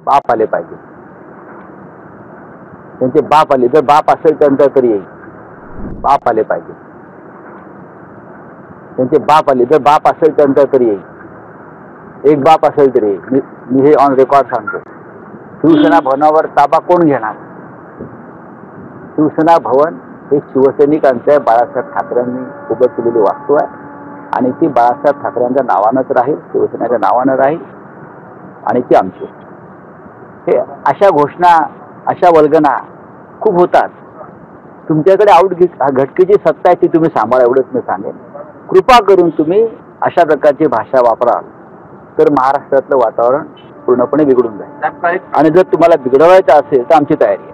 बाप आले पाहिजे, त्यांचे बाप आले, जर बाप असेल त्यांचा तरी येईल, बाप आले पाहिजे, त्यांचे बाप आले, जर बाप असेल त्यांचा तरी येईल, एक बाप असेल तरी येईल. मी हे ऑन रेकॉर्ड सांगतो. शिवसेना भवनावर ताबा कोण घेणार? शिवसेना भवन हे शिवसैनिकांचं बाळासाहेब ठाकरेंनी उभं केलेली वास्तू आहे आणि ती बाळासाहेब ठाकरेंच्या नावानंच राहील, शिवसेनेच्या नावानं राहील आणि ती आमची. हे अशा घोषणा, अशा वल्गना खूप होतात. तुमच्याकडे घटकेची सत्ता आहे ती तुम्ही सांभाळा, एवढंच मी सांगेन. कृपा करून तुम्ही अशा प्रकारची भाषा वापरा तर महाराष्ट्रातलं वातावरण पूर्णपणे बिघडून जाईल. आणि जर तुम्हाला बिघडवायचं असेल तर आमची तयारी.